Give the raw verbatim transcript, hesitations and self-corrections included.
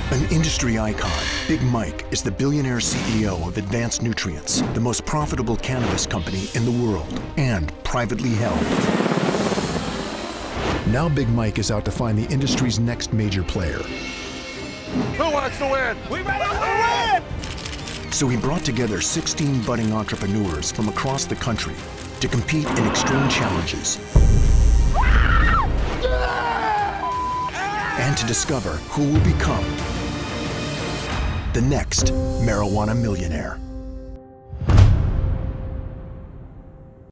An industry icon, Big Mike is the billionaire C E O of Advanced Nutrients, the most profitable cannabis company in the world, and privately held. Now Big Mike is out to find the industry's next major player. Who wants to win? We ready to win! So he brought together sixteen budding entrepreneurs from across the country to compete in extreme challenges and to discover who will become the next marijuana millionaire.